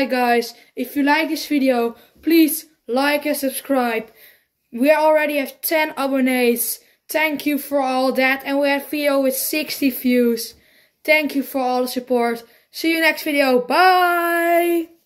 guys, if you like this video, please like and subscribe. We already have 10 abonnees. Thank you for all that. And we have a video with 60 views. Thank you for all the support. See you next video. Bye!